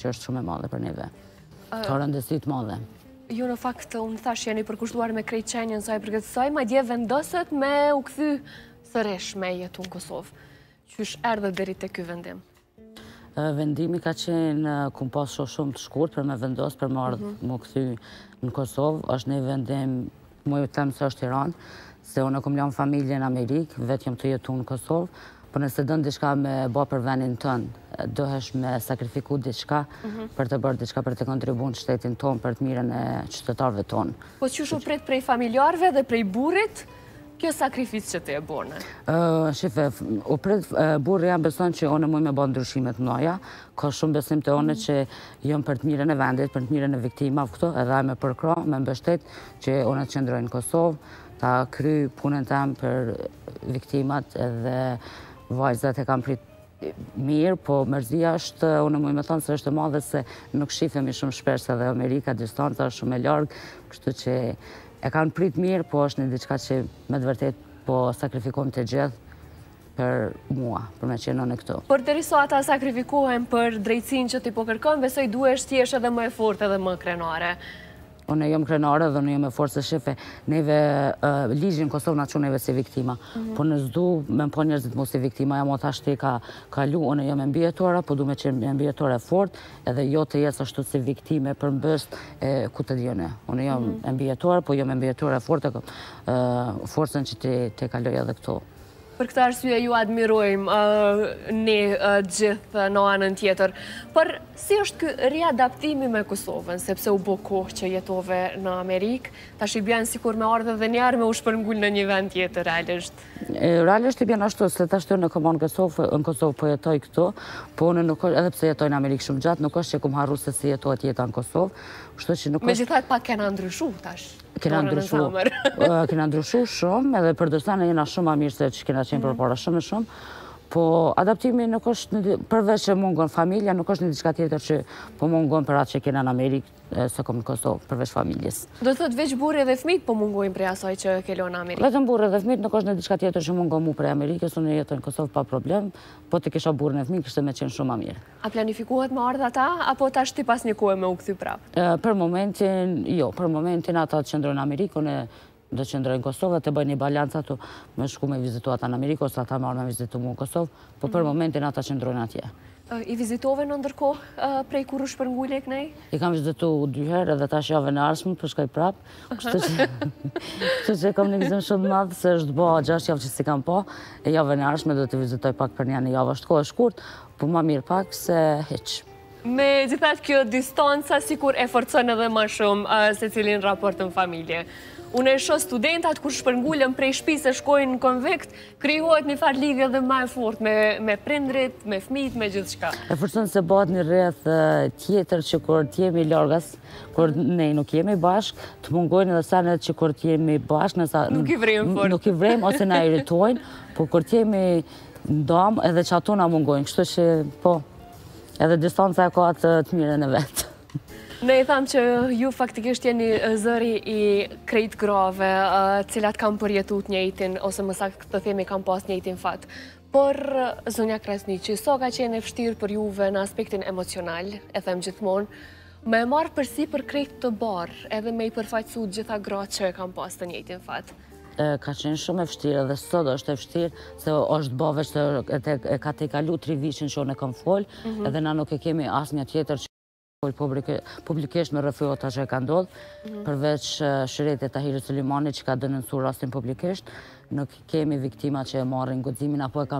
që është shumë e madhe për neve. Ka rëndësi të madhe. Jo, në fakt, unë thash jeni përkushtuar me krejt qenjen saj për këtë saj, madje vendosët me u kthy sërish me jetu në Kosovë. Qysh erdhe deri te ky vendim? Vendimi ka qenë kum pas shumë të shkurt për me vendos për më kthy në Kosovë. Është një vendim, mu ju them se është Tiranë, se unë kom lanë familje në Amerikë, vetë jam të jetu në Kosovë, por nëse dënë diçka me ba për venin tënë, dohesh me sakrifiku diçka për të bërë diçka për të kontribu në shtetin tonë, për të mirën e qytetarëve tonë. Po që shu prit prej familjarve dhe prej burit, kjo sakrificë që të e bone? Shife, u prit burri jam beson që one muj me ba ndryshimet mënaja, ka shumë besim të one që jam për të mirën e vendit, për të mirën e viktimave këto, edhe me përkra, me mbështet që one të qëndrojnë në Kosovë, ta kry punën tam për viktimat edhe vajzat e kam prit mirë, po mërzia është, unë muj me thonë se është e madhe se nuk shifemi shumë shpesh edhe Amerika, distanca është shumë e largë, kështu që e kanë prit mirë, po është një diçka që me të vërtet po sakrifikojmë të gjithë për mua, për me qenë në këto. Por deriso ata sakrifikohen për drejtsin që ti po kërkon, besoj duhesh t'jesh edhe më e fortë edhe më krenare. Unë jam krenare dhe unë jam e forë se shefe, neve ligjin Kosovë na që neve si viktima. Po në zdu me më po njerëzit mu si viktima, jam o thashti ka kalu, unë jam e mbjetore, po du me qenë e mbjetore fort, edhe jo të jesë ashtu si viktime për mbëst ku të djene. Unë jam e mbjetore, po jam e mbjetore fort, forcen që të kaloj edhe këto. Për këtë arsye ju admirojmë ne gjithë në anën tjetër. Por si është ky riadaptimi me Kosovën, sepse u bo kohë që jetove në Amerikë, tash i bjen sikur me ardhe dhe njerë me u shpërngull në një vend tjetër, realisht? Realisht i bjen ashtu, se tash të në këmon në Kosovë po jetoj këto, po në nuk është, edhe pse jetoj në Amerikë shumë gjatë, nuk është që kum harru se si jetohet jeta në Kosovë. Megjithatë pak kena ndryshu tash. Kena ndryshu shumë, edhe përdërsa në jena shumë a mirë se që kena qenë përpara shumë e shumë, po adaptimi nuk është, përveç që mungon familja, nuk është një diçka tjetër që po mungon për atë që kena në Amerikë, se kom në Kosovë, përveç familjes. Do të thotë veç burri dhe fëmijët po mungojnë prej asaj që kelo në Amerikë? Vetëm burri dhe fëmijët, nuk është një diçka tjetër që mungon mu prej Amerikës, unë jetoj në Kosovë pa problem, po të kisha burrin e fëmijë, kishte me qenë shumë a mirë. A planifikohet me ardha ata, apo tash ti pas një kohë me u kthy prapë? Për momentin, jo, për momentin ata të qëndrojnë në Amerikë, unë do të qëndrojnë në Kosovë, të bëjnë një balancë ato me shku me vizitu ata në Amerikë, ose ata me arë me vizitu mu në Kosovë, po për momentin ata qëndrojnë atje. I vizitove në ndërkohë prej kur u shpërngulje kënej? I kam vizitu 2 herë edhe tash jave në arshme, për shkoj prapë. Kështu që kam një vizim shumë madhë, se është bo 6 javë që si kam po, e jave në arshme do të vizitoj pak për një javë, është kohë shkurt, po ma mirë pak se heq. Me gjithat kjo distanca sikur e forcon edhe ma shumë se cilin raport në familje. Unë e shoh studentat kur shpërngullën prej shtëpisë e shkojnë në konvekt, krijohet një farë lidhje dhe më e fortë me prindrit, me fëmijët, me gjithçka. E forcon se bëhet një rreth tjetër që kur t'jemi largas, kur ne nuk jemi bashk, të mungojnë edhe sanet që kur t'jemi bashk, nuk i vrejmë fort. Nuk i vrejmë ose na irritojnë, po kur t'jemi ndam edhe që ato na mungojnë, kështu që po, edhe distanca ka atë të mirën e vetë. Ne i thamë që ju faktikisht jeni zëri i krejt grave, cilat kam përjetut njëjtin, ose më saktë të themi kam pas njëjtin fat. Por, zonja Krasniqi, so ka qenë e vështirë për juve në aspektin emocional, e them gjithmonë, me marë përsi për krejt të barë, edhe me i përfaqësu gjitha gratë që e kam pas të njëjtin fat. Ka qenë shumë e vështirë dhe sot është e vështirë, se është bove që e ka te kalu 3 vishin që unë e kam folë, edhe na nuk e kemi asë një tjetër që publikisht me rrëfyot që e ka ndodhë, përveç shëretit Tahiri Sulimani që ka dënënsu rastin publikisht, nuk kemi viktima që e marrin guximin apo e ka